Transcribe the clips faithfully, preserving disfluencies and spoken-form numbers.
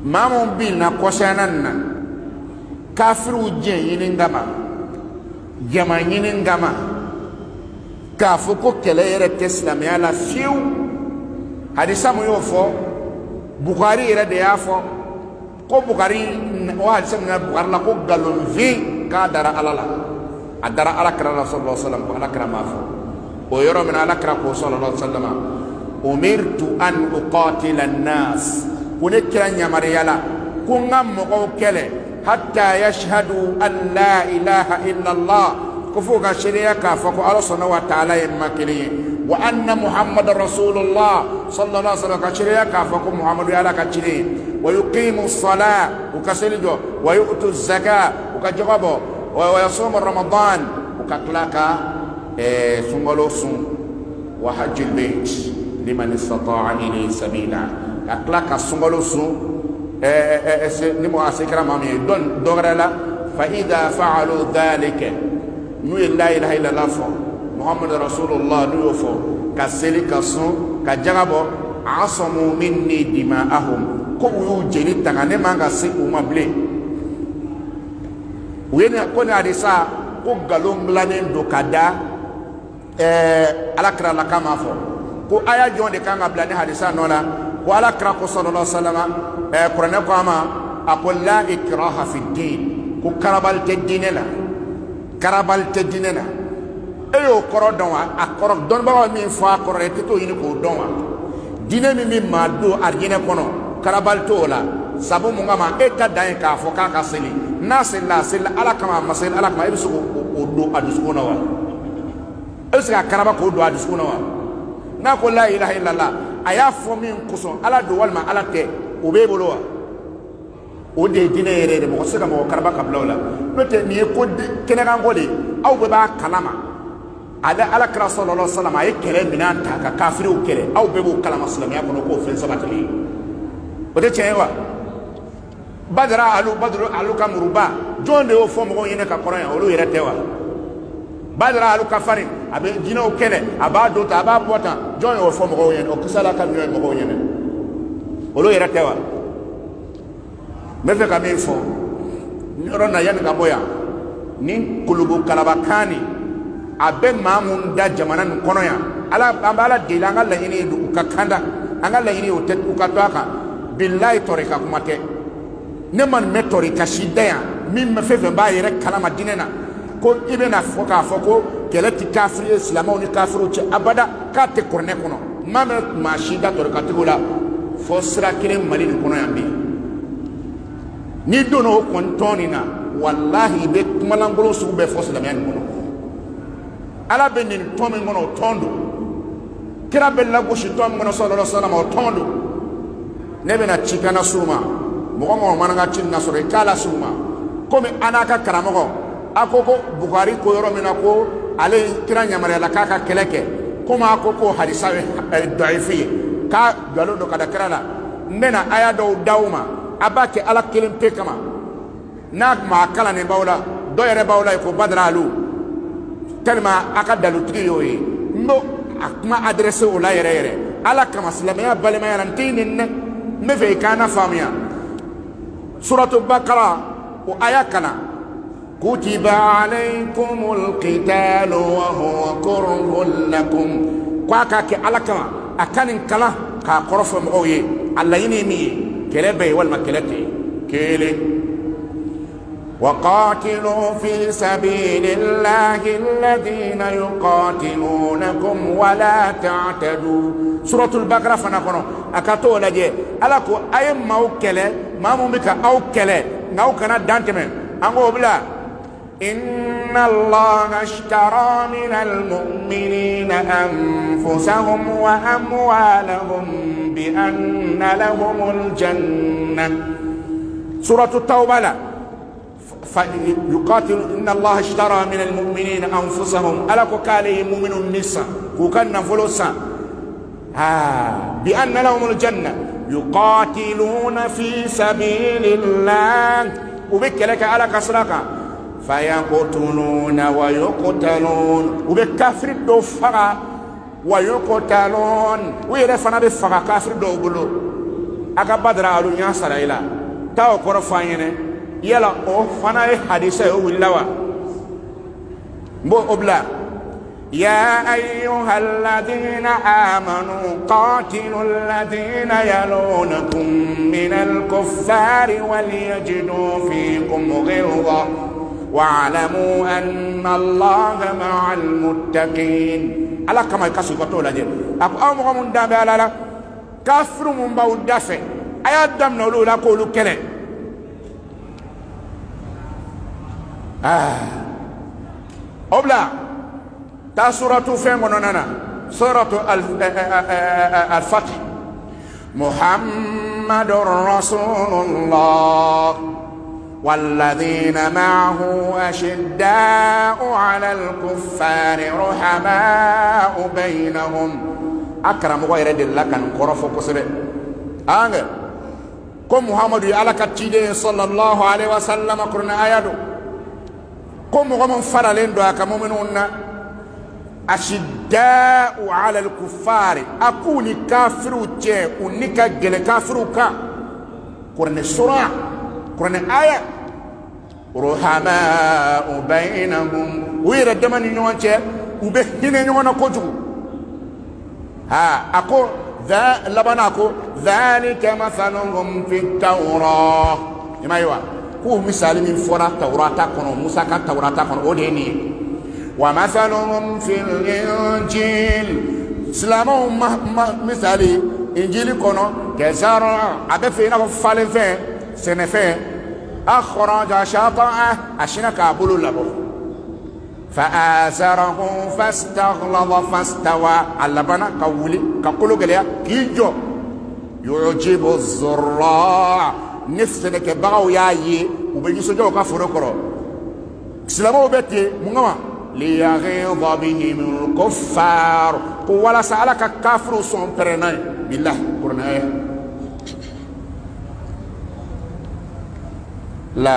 mamun bin na kosanan na kafiru je yinin gama jama yinin gama kafu ko kele yere teslam ya la fiu hadisa mu yo fo Bukhari yere de ya fo ko Bukhari o hadisa mu na Bukhari la ko galon vi ka dara alala adara ala kra rasulullah sallallahu alaihi wasallam ala kra ma fo o yoro min ala kra ko sallallahu alaihi wasallam umirtu an uqatila an-nas kunekira nyamare yala kunga mo kele hatta yashhadu an la ilaha illa Allah kufuga sharia ka fa ko Allah subhanahu wa ta'ala yamakili wa anna muhammadar rasulullah sallallahu alaihi wasallam ka sharia ka fa ko muhammadu yala ka chiri wa yuqimu as-salah ukasilijo wa yu'tu az-zakah ukajabo wa yasum ramadan ukaklaka e sungolo sun wa hajjul bait liman istata'a ilayhi sabila aklaka sungolo sun eh eh ni mo asikra mami don dogrela fa idha fa'alu dhalika nu la ilaha illa allah muhammad rasulullah nu fo ka selika sun ka jagabo asamu minni dima'ahum ko yu jeni tangane manga se umable wena ko na adisa ko galong lanen do kada eh alakra la kama fo ko aya jonde kanga blane hadisa nona wala krako sallallahu alaihi wasallam eh qur'an ko ama aqul la ikraha fi din ko karabal te dinela karabal te dinela e yo koro donwa akoro don ba mi fa koro te to yini ko donwa dine mi mi mado arjine kono karabal to la sabu mu ngama e ka dan ka fo ka ka seli nasilla silla ala kama masil ala kama ibisu o do adusuna wa eska karaba ko do adusuna wa na ko la ilaha illallah aya fo min kuson ala do walma ala te o be bolo wa o de dine yere mo sega mo karaba kabla wala note ni ko kene kan gode aw be ba kalama ala ala kra sallallahu alaihi wasallam ay kere minan ta ka kafiru kere aw be bo kalama islamiya ko ko fen sabatali o de chewa badra alu badru alu kamruba jonde o fo mo yene ka koran o lo yere tewa badra alu kafari abe jina o kele aba do ta aba bota jon o fo mo yene o kusala ka mi mo yene o lo yere tewa me fe ka mi fo nyoro na yan ga boya ni kulubu kalabakani abe mamun da jamanan kono ya ala ambala dilanga la yini du kakanda anga la yini o tet u katwaka billahi torika kumate ne man me torika shidaya min me fe fe ba yere kalama dinena ko ibena foka foko kelati kafiri islamo ni kafiru ci abada ka te korne kono mame ma shida torika tigula fo sira kire mali ni kono yambi ni dono kon tonina wallahi be kumalangolo su be fo islamian kono ala be ni tomi ngono tondo kira be la go shi tom ngono sallallahu alaihi wasallam o tondo nebe na chikana suma mo mo mananga chinna sore kala suma comme anaka karamo akoko Bukhari ko yoro mina ko ale kira nyamare la kaka keleke kuma akoko hadisa daifi ka galo do kada krala nena aya do dauma abake ala kelim pe kama nak ma kala ne bawla do yere bawla ko badralu telma akadalu tiyoyi no akma adresse o la yere yere ala kama islamia balema yarantinin me fe kana famia suratu baqara o aya kana كتب عليكم القتال وهو كره لكم كواكاك على كما أكان كلا كقرف مغوي على ينمي كلبي والمكلتي كيلي وقاتلوا في سبيل الله الذين يقاتلونكم ولا تعتدوا سورة البقرة فنقول أكاتو لجي ألاكو أي موكلة ما ممكن أو كلة ناو كنا دانتمن أنغو بلا إن الله اشترى من المؤمنين أنفسهم وأموالهم بأن لهم الجنة سورة التوبة لا فيقاتل إن الله اشترى من المؤمنين أنفسهم ألا كالي مؤمن النساء كوكان فلوسا آه بأن لهم الجنة يقاتلون في سبيل الله وبك لك على كسرك فيقتلون ويقتلون وبكافر الدفرة ويقتلون ويرفنا بفرة كافر دوبلو aka badra alu nya saraila taw ko fanyene yala o fana e hadisa o wilawa mbo obla يا أيها الذين آمنوا قاتلوا الذين يلونكم من الكفار وليجدوا فيكم غلظة واعلموا أن الله مع المتقين على كما يكسو قطولا دي أكو أمغا من دابي على لا كافر من باو دافع أيا دم نولو لا قولوا كلي آه أبلا تا سورة فيموننا سورة الفتح محمد رسول الله والذين معه أشداء على الكفار رحماء بينهم أكرم غير الله كان قرف كسر أنغ كم محمد على كتير صلى الله عليه وسلم قرنا آياته كم غم فرلين دعاء كمؤمنون أشداء على الكفار أكوني كافر وجه ونكا جل كافر وكا قرن سورة قرن آية رحماء بينهم ويرى دمني نوانجه وبهنا نوانا كوجو ها أكو ذا لبنا أكو ذلك مثلهم في التوراة ما يوا هو مثال من فورا التوراة كنو موسى كان التوراة كنو أوديني ومثلهم في الإنجيل سلامهم مثالي إنجيل كنو كزرع أبفينا فالفين سنفين أخرج شطأه أشنا كابولو لبو فآزره فاستغلظ فاستوى على بنا كولي كقولو قليا كيجو يعجب الزراع نفسك باو ياي وبيجي جو كفرو كرو سلامو بيتي مغما ليغيظ بهم الكفار ولا سألك كافر سون برناي بالله قرناي لا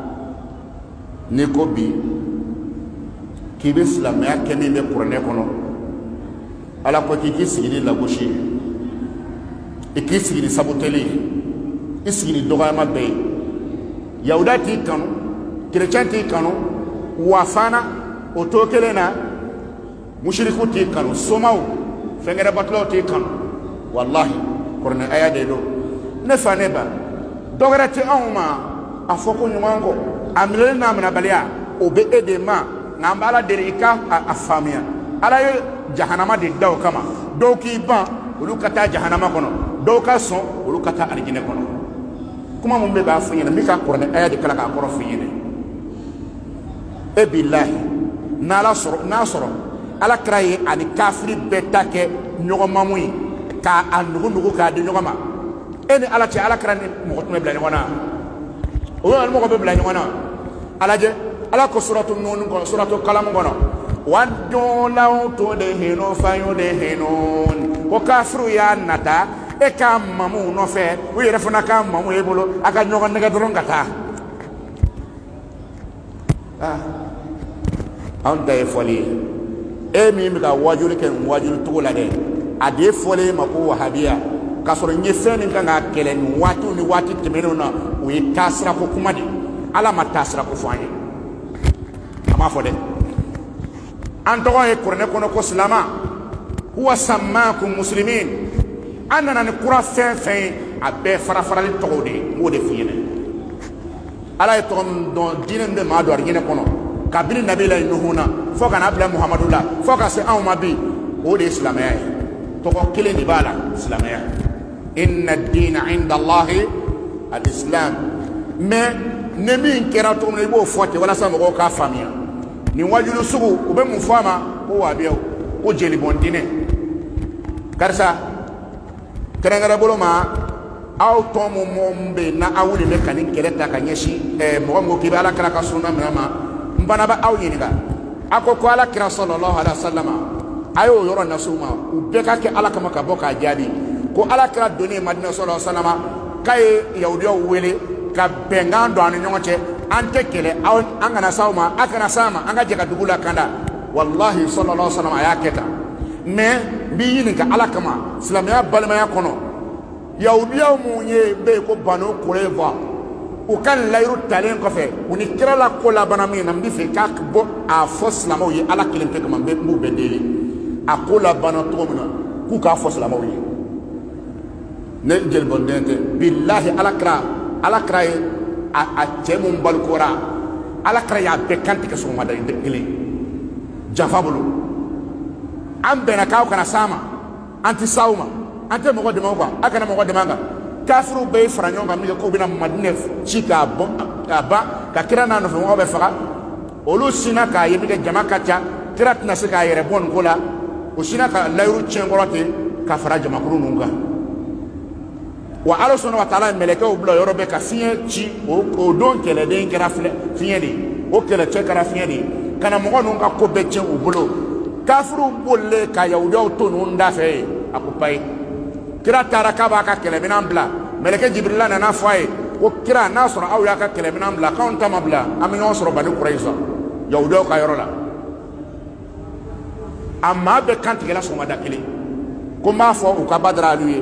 نيكوبي كي بسلام يا كمي مي قرناي كونو ala ko ki sigini la goshi e ki sigini saboteli e sigini dogama be yaudati kanu chrétienti kanu wafana otokelena mushriku ti kanu somaw fengere batlo ti kanu wallahi korne aya de do ne faneba dograti awma afoko nyumango amile na mna balia obe edema ngambala derika afamia ala yo jahannama de daw kama do ki ban ulu kata jahannama kono do ka son ulu kata arjine kono kuma mun be ba funyina mika korne aya de kala ka koro funyina e billahi nala soro nasoro ala kraye ani kafiri betake nyogoma muy ka anugo nugo ka de nyogoma eni ala ti ala krani mo ko me bla nyogona o wal mo ko be bla nyogona ala je ala ko suratu nun ko suratu qalam gono waddu law tudhinu fayudhinun ko kafiru ya nata e ka mamu no fe wi refuna ka mamu e bolo aka nyogo nega dolongata ah anta e foli e mi mi ka wajuri ken wajuri tugula de ade foli mako wahabia kasoro nyefeni kanga kelen watu ni wati temeno na wi tasra ko kumadi ala matasra ko fanye ama fode antogo e kurne kono ko salama huwa sammakum muslimin anana ni kura fen fen abe fara fara li togode mode fiyene ala e ton don dinen de ma do argine kono kabili nabila nuhuna foka na abla muhammadullah foka se an mabi o de islamaya to ko kile ni bala islamaya inna ad-din 'inda allah al-islam me ne min kera to ne bo fote wala sa mo ka famia ni wajulu sugu ube mu fama o wabiya o jeli bondine karsa terengara boloma aw tomu mombe na awuli me kanin keleta kanyeshi e mo ngo kibala kala ka sunna mama mbana ba aw yiniga akoko ala kira sallallahu alaihi wasallam ayo yoro nasuma ubeka ke ala kama ka boka jadi ko ala kira doni madina sallallahu alaihi wasallam kay yawdiyo wele ka bengando anu nyonche ante kele aw angana sauma akana sama anga jeka dugula kanda wallahi sallallahu alaihi wasallam ayaketa me bi yininka ala kama islamiyya balmaya kono yahudiya mu ye be ko banu kureva u kan layru talen ko fe uni kirala ko la bana min nam di fe ka bo a foslamo ye ala kilim pe kam be mu be deli a ko la bana to mona ku ka foslamo ye ne jel bondente billahi ala kra ala kra a a temum balkora ala kra ya be kanti ke so ma dai de ile jafabulu am bena ka kana sama anti sauma ante mo de manga akana mo de manga kafiru be franyo ga mi ko bina madine chika bon aba ka kira na no mo be faka olu sina ka yemi de jama kacha tirat na sika yere bon gola o sina ka layru chengorote ka fara jama kuru nunga wa ala sona wa taala meleke o blo yoro be ka fiye chi o o don kele de ngara fiye de o kele che kara fiye de kana mo nunga ko be che o blo kafiru bolle ka yawdo to nunda fe akupai kira tara kaba ka kele minan bla meleke jibril na na faye ko kira na soro aw ya ka kele minan bla kan ta mabla am no soro bani quraiza yawdo ka yorola amma be kan tigela so madakili ko ma fo u ka badra luye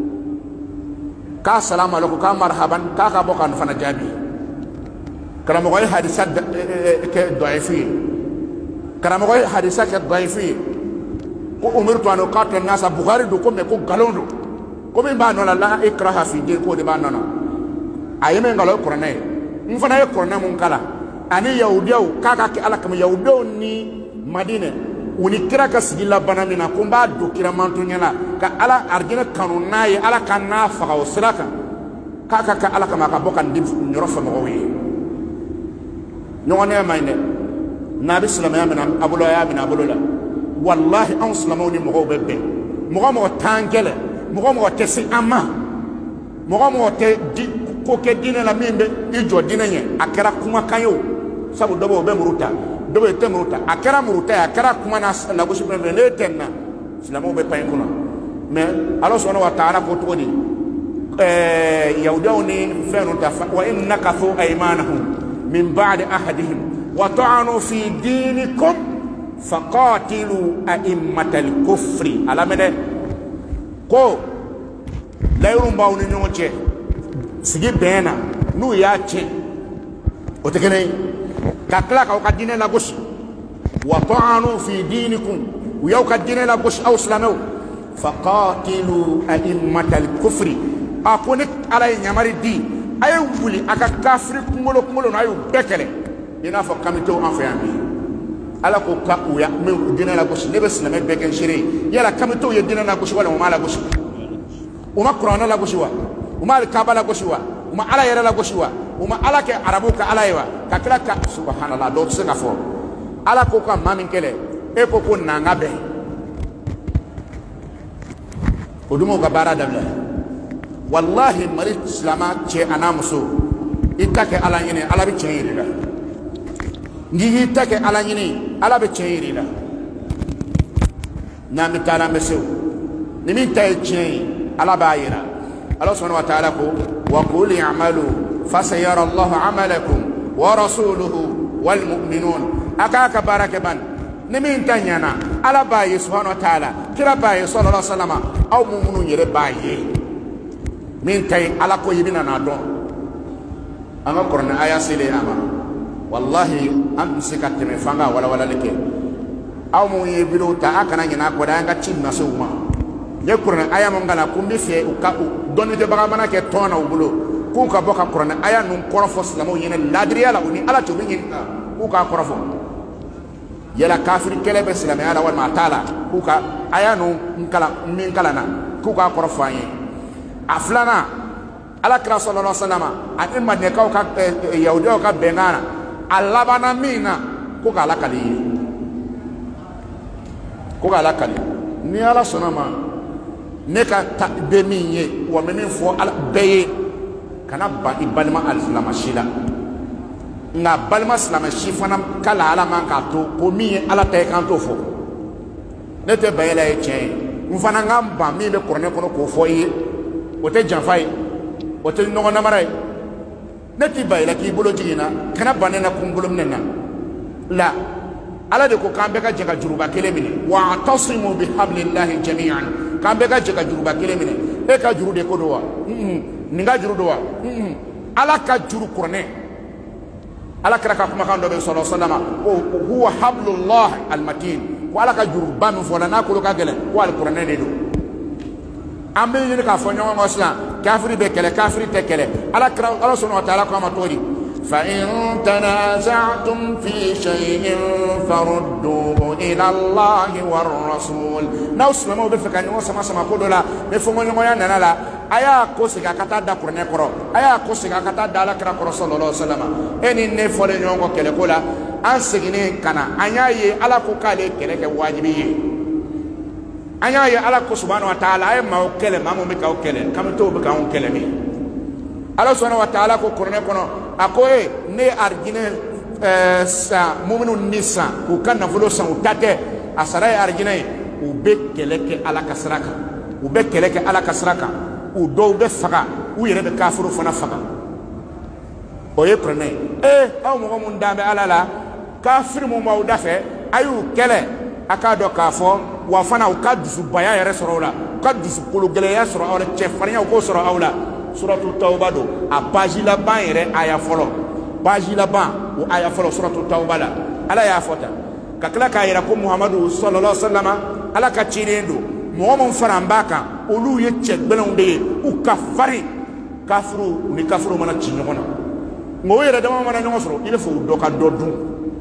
ka assalamu alaikum ka marhaban ka ka bokan fana jabi karamo ko hadisa ke daifi karamo ko hadisa ke daifi ko umirtu an uqatil nasa bukhari do ko me ko galondo ko be ba no la la ikraha fi din ko de ba no no ayeme ngalo qur'an e mfana e qur'an mun kala ani yahudiyo kaka ke ala kam yahudiyo ni madina uni kira ka sigila banamina ko ba do kira mantunya la ka ala arjina kanuna ye ala kanna fa o siraka kaka ka ala kama ka bokan dim nyoro fa mo wi nyone mayne nabi sallallahu alaihi wasallam abulo ya bin abulo la wallahi an salamoni mo bebe mo mo tangele mo mo tesi ama mo mo te di ko ke dina la minde ijo dina nye akara kuma kayo sabu dobo be muruta dobo te muruta akara muruta akara kuma na la go sibe ne tenna salamo be pay kuna mais Allah subhanahu wa ta'ala ko to di eh yaudawni fanu ta wa innaka fu aymanahum min ba'di ahadihim wa ta'anu fi dinikum faqatilu a'immatal kufri alamede ko layru mbawni ñoche sigi bena nu ya che o te kene ka kla ka ka dine la gosh wa ta'anu fi dinikum wa yaw ka dine la gosh aw slamaw faqatilu a'immatal kufri akone ala nyamari di ay wuli aka kafri kumolo kumolo na ayu bekele ina fa kamito en fami ala ko ka uya me dina la gosh ne bes na me beken shiri yala kamito ye dina la gosh wala ma la gosh uma qur'ana la gosh wa uma al-kaaba la gosh wa uma ala yara la gosh wa uma ala ke arabu ka ala yawa ka kala ka subhanallah do se ngafo ala ko ka mamin kele e ko ko nanga be odumo ka bara dabla wallahi mari islama che anamuso itake ala nyine ala bi cheiri la ngi itake ala nyine ala bi cheiri la na mi tara meso ni mi tay chei ala bayira Allah subhanahu wa ta'ala ko wa qul i'malu fasayara Allah 'amalakum wa rasuluhu wal mu'minun akaka barakaban ni min tanyana ala bayi subhanahu wa ta'ala kira bayi sallallahu alaihi wasallam aw mu'minun yere bayi min tay ala ko yibina na don anga qur'an aya sile ama wallahi am sikat me fanga wala wala leke aw mu yibiru ta akana nyina ko da anga tinna suma ye qur'an aya mo ngala kumbi fe uka doni de bagabana ke tona ubulo ku ka boka qur'an aya nun korofo slamo yene ladriya la uni ala to bingi ku ka korofo yela kafir kelebe slame ala wal matala ku ka aya nun kala min kala na ku ka korofo yin aflana ala kra sallallahu alaihi wasallam a imma ne ka ka yahudi ka bengana alabana mina ku ka la kali ku ka la kali ni ala sonama ne ka ta be min ye wa min fo ala beye kana ba ibalma al-islam shila nga balma islam shi fana kala ala man ka to ko min ala ta kan to fo ne te bayela e chen mfana ngamba mi be korne kono ko fo yi o te janfai o te no na marai ne ti bayela ki bolo jigina kana banena kumbulum nenna la ala de ko kambe ka jaga juruba kele mini wa tasimu bihablillahi jami'an kambe ka jaga juruba kele mini e ka juru de ko do wa nin ka juru do wa ala ka juru kuranɛ ala kira ka kumakan dɔ bɛ sallallahu alaihi wasallam ko huwa hablullah almatin ko ala ka juru ba min fɔla n'a kolo ka gɛlɛn ko alikuranɛ de do an bɛ ɲini k'a fɔ ɲɔgɔn kɔ sisan kafiri bɛ kɛlɛ kafiri tɛ kɛlɛ ala kira ala sɔnna wa taala ko a ma cogo di فإن تنازعتم في شيء فردوه إلى الله والرسول ناو سلمو بفكا نيو سما سما كودو لا بفمو نيو يا نانا لا ايا كوسيغا كاتا دا قرن كرو ايا كوسيغا كاتا دا لا كرا كرو صلى الله عليه وسلم اني ني فولي نيو كو كله كولا ان سيغني كانا انيا يي على كو كالي كله كه واجبي انيا يي على كو سبحانه وتعالى اي ما او كله ما مو بكاو كله كم تو بكاو كله مي Allah subhanahu wa ta'ala ko korne kono akoe ne argine sa mu'minu nisa ku kan nafulo san utate asara argine u be keleke ala kasraka u be keleke ala kasraka u do be faga u yere be kafiru fana faga o ye korne eh aw mo mun dambe ala la kafir mo ma udafe ayu kele aka do kafo wa fana u ka dusu baya yere soro la ka dusu kulu gele ya soro awla chefariya ko soro awla suratul tauba do a page la ban yere aya folo page la ban o aya folo suratul tauba la ala ya fota kakla ka yira ko muhammadu sallallahu alaihi wasallam ala ka chirendo mo mo farambaka olu ye chegbelon de u kafari kafru ni kafru mana chi nyona ngo yere dama mana nyongo soro ile fo do ka do dun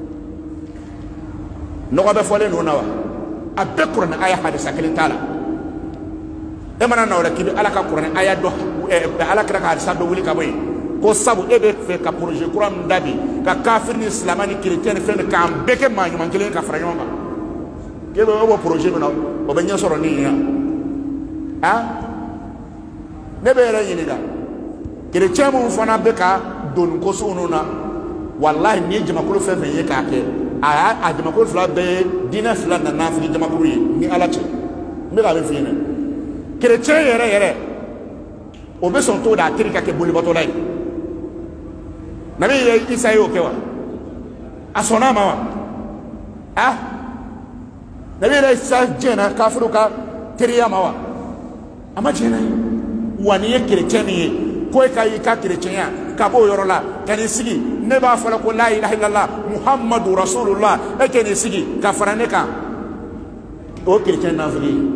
no ko be fole no nawa abbe qur'an aya hadisa kelin tala e mana na wala kibi ala ka qur'an aya do ala kira ka hadisa do wuli ka boy ko sabu e be fe ka projet qur'an ndabi ka kafir ni islamani chrétien fe ka ambeke ma nyuma ngelen ka fara nyoma ke be wo projet no o be nyen soro ni ya ha ne be ra yini da chrétien mo fana be ka don ko so no na wallahi ni jama ko fe fe ye ka ke a a jama ko fla be dina fla na na fi jama ko yi ni ala che me ga be fi ne chrétien yere yere o be son to da trika ke boli bato lai nabi isa yo kewa asona ma wa ah nabi isa jena kafiru ka triya ma wa ama jena wani ye chrétien ye ko e ka yi ka chrétien ya ka bo yoro la kani sigi ne ba fala ko la ilaha illallah muhammadu rasulullah e kani sigi ka farane ka o chrétien na fili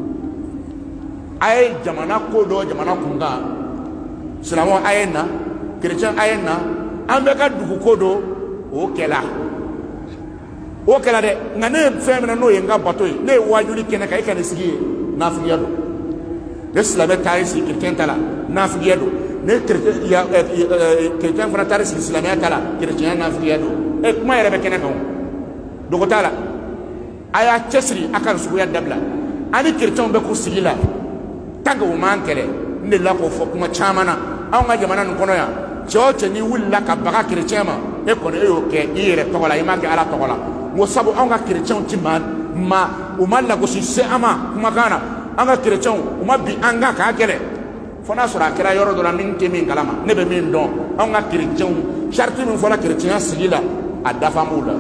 ay jamana ko do jamana kunga silamo ayena chrétien ayena ambe ka dugu ko do o kela o kela de ngane femena no yenga bato ne wajuli kene kay kan sigi nafiya do l'islam tay si chrétien tala nafiya do ne chrétien ya chrétien fana tari si islam tala chrétien nafiya do e kuma yere be kene ko do ko tala aya chesri akan suya dabla ani chrétien be ko sigila tanga o man kele ne la ko fo kuma chamana aw nga jamana n kono ya choche ni willa ka baga chrétien ma e kono e o ke ire to la imake ala to la mo sabu aw nga chrétien ti man ma o man la ko si se ama kuma kana aw nga chrétien o ma bi anga ka kele fona sura kira yoro do la min te min kalama ne be min don aw nga chrétien charte min fola chrétien sigila adafa mula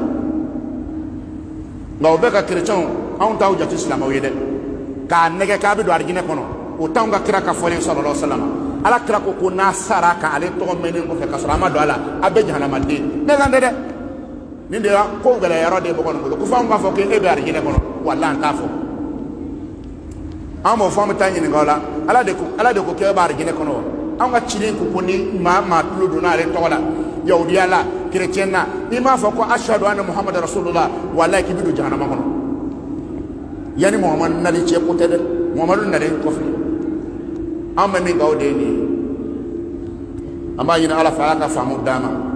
ngaw be ka chrétien aw taw jati islam o yede ka nege ka be do argine kono o tanga kira ka fole sallallahu alaihi wasallam ala kira ko ko nasara ka ale to menen ko fe ka sura ma do ala abe jahannama de ne lande de ni de ko gele yaro de bo kono ko fam ba fo ke e be argine kono walla an ta fo amo fam tanyi ni gola ala de ko ala de ko ke ba argine kono an ga chilin ko koni ma ma tulo do na ale to la yahudi ala chrétien na ni ma fo ko ashhadu anna muhammadar rasulullah wallahi ki bidu jahannama kono yani muhammad nali che ko tede muhammadu nali ko fi amma min gawde ni amma yina ala fa ka famu dama